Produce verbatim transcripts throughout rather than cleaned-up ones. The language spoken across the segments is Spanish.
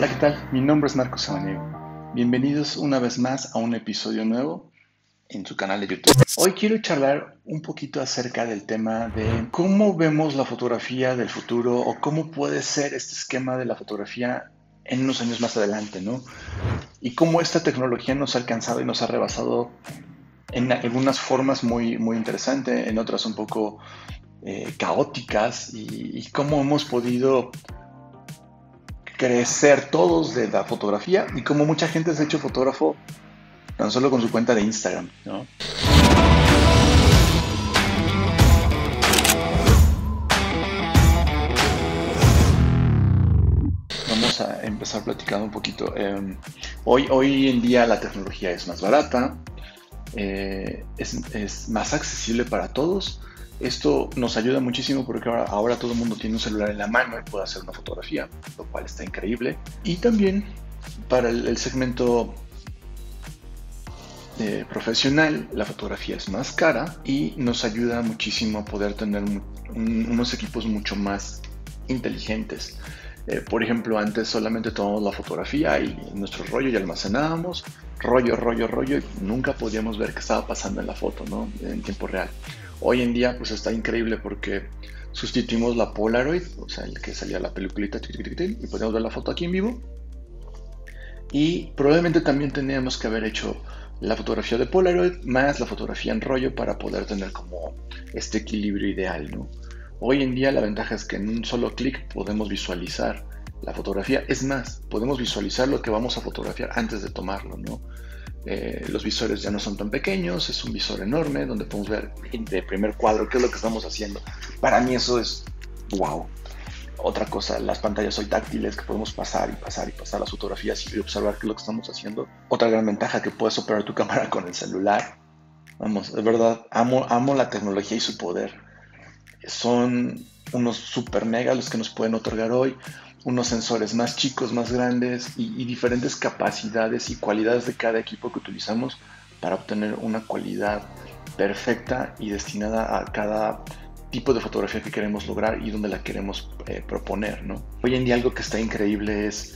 Hola, ¿qué tal? Mi nombre es Marcos Samaniego. Bienvenidos una vez más a un episodio nuevo en su canal de YouTube. Hoy quiero charlar un poquito acerca del tema de cómo vemos la fotografía del futuro o cómo puede ser este esquema de la fotografía en unos años más adelante, ¿no? Y cómo esta tecnología nos ha alcanzado y nos ha rebasado en algunas formas muy, muy interesantes, en otras un poco eh, caóticas, y, y cómo hemos podido crecer todos de la fotografía y cómo mucha gente se ha hecho fotógrafo tan solo con su cuenta de Instagram, ¿no? Vamos a empezar platicando un poquito. Eh, hoy, hoy en día la tecnología es más barata, eh, es, es más accesible para todos. Esto nos ayuda muchísimo porque ahora, ahora todo el mundo tiene un celular en la mano y puede hacer una fotografía, lo cual está increíble. Y también para el, el segmento eh, profesional, la fotografía es más cara y nos ayuda muchísimo a poder tener un, unos equipos mucho más inteligentes. Eh, por ejemplo, antes solamente tomábamos la fotografía y nuestro rollo y almacenábamos, rollo, rollo, rollo, y nunca podíamos ver qué estaba pasando en la foto, ¿no? En tiempo real. Hoy en día pues está increíble porque sustituimos la Polaroid, o sea, el que salía la peliculita, y podemos ver la foto aquí en vivo. Y probablemente también teníamos que haber hecho la fotografía de Polaroid más la fotografía en rollo para poder tener como este equilibrio ideal, ¿no? Hoy en día la ventaja es que en un solo clic podemos visualizar la fotografía. Es más, podemos visualizar lo que vamos a fotografiar antes de tomarlo, ¿no? Eh, los visores ya no son tan pequeños, es un visor enorme donde podemos ver de primer cuadro qué es lo que estamos haciendo. Para mí eso es wow. Otra cosa, las pantallas hoy táctiles que podemos pasar y pasar y pasar las fotografías y observar qué es lo que estamos haciendo. Otra gran ventaja, que puedes operar tu cámara con el celular. Vamos, de verdad, amo, amo la tecnología y su poder. Son unos super mega los que nos pueden otorgar hoy. Unos sensores más chicos, más grandes y, y diferentes capacidades y cualidades de cada equipo que utilizamos para obtener una cualidad perfecta y destinada a cada tipo de fotografía que queremos lograr y donde la queremos eh, proponer, ¿no? Hoy en día algo que está increíble es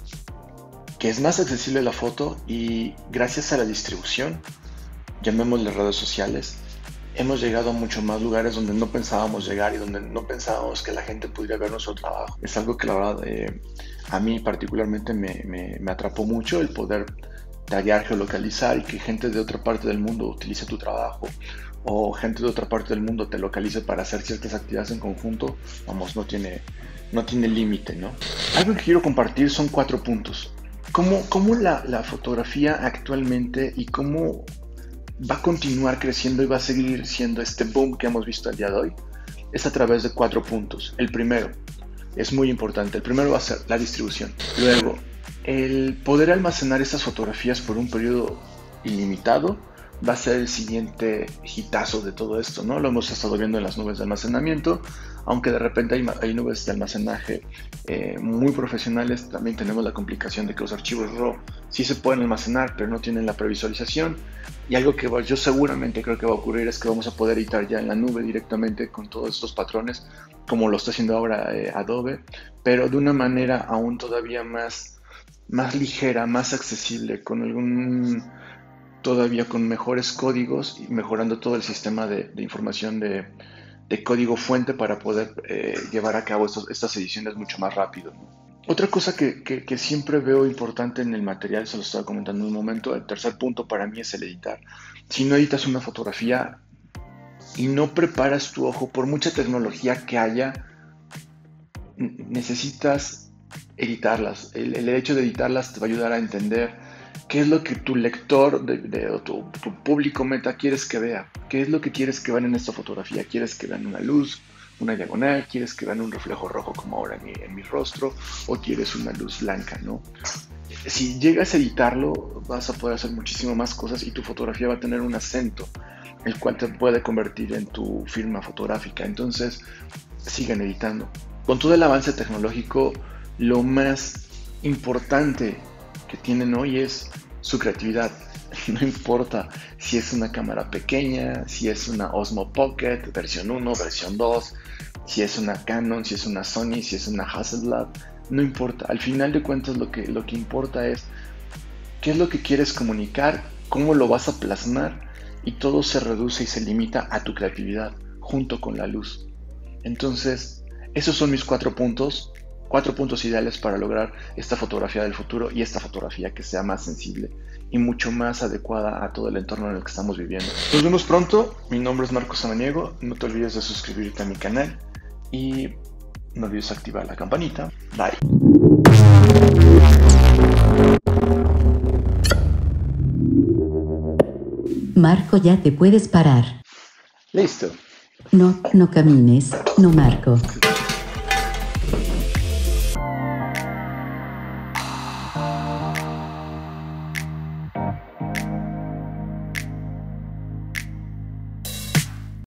que es más accesible la foto y gracias a la distribución, llamémosle redes sociales, hemos llegado a muchos más lugares donde no pensábamos llegar y donde no pensábamos que la gente pudiera ver nuestro trabajo. Es algo que la verdad eh, a mí particularmente me, me, me atrapó mucho, el poder taggear, geolocalizar y que gente de otra parte del mundo utilice tu trabajo o gente de otra parte del mundo te localice para hacer ciertas actividades en conjunto. Vamos, no tiene, no tiene límite, ¿no? Algo que quiero compartir son cuatro puntos. ¿Cómo, cómo la, la fotografía actualmente y cómo va a continuar creciendo y va a seguir siendo este boom que hemos visto el día de hoy? Es a través de cuatro puntos. El primero es muy importante. El primero va a ser la distribución. Luego, el poder almacenar estas fotografías por un periodo ilimitado va a ser el siguiente hitazo de todo esto, ¿no? Lo hemos estado viendo en las nubes de almacenamiento, aunque de repente hay, hay nubes de almacenaje eh, muy profesionales. También tenemos la complicación de que los archivos RAW sí se pueden almacenar, pero no tienen la previsualización. Y algo que yo seguramente creo que va a ocurrir es que vamos a poder editar ya en la nube directamente con todos estos patrones, como lo está haciendo ahora eh, Adobe, pero de una manera aún todavía más, más ligera, más accesible, con algún... todavía con mejores códigos y mejorando todo el sistema de, de información de, de código fuente para poder eh, llevar a cabo estos, estas ediciones mucho más rápido, ¿no? Otra cosa que, que, que siempre veo importante en el material, se lo estaba comentando en un momento, el tercer punto para mí es el editar. Si no editas una fotografía y no preparas tu ojo, por mucha tecnología que haya, necesitas editarlas. El, el hecho de editarlas te va a ayudar a entender qué es lo que tu lector de, de, o tu, tu público meta quieres que vea. ¿Qué es lo que quieres que vean en esta fotografía? ¿Quieres que vean una luz, una diagonal? ¿Quieres que vean un reflejo rojo como ahora en mi, en mi rostro? ¿O quieres una luz blanca, no? Si llegas a editarlo, vas a poder hacer muchísimo más cosas y tu fotografía va a tener un acento, el cual te puede convertir en tu firma fotográfica. Entonces, sigan editando. Con todo el avance tecnológico, lo más importante que tienen hoy es su creatividad. No importa si es una cámara pequeña, si es una Osmo Pocket versión uno, versión dos, si es una Canon, si es una Sony, si es una Hasselblad, no importa. Al final de cuentas lo que, lo que importa es qué es lo que quieres comunicar, cómo lo vas a plasmar, y todo se reduce y se limita a tu creatividad junto con la luz. Entonces, esos son mis cuatro puntos, cuatro puntos ideales para lograr esta fotografía del futuro y esta fotografía que sea más sensible y mucho más adecuada a todo el entorno en el que estamos viviendo. Nos vemos pronto. Mi nombre es Marcos Samaniego. No te olvides de suscribirte a mi canal y no olvides activar la campanita. Bye. Marco, ya te puedes parar. Listo. No, no camines. No, Marco.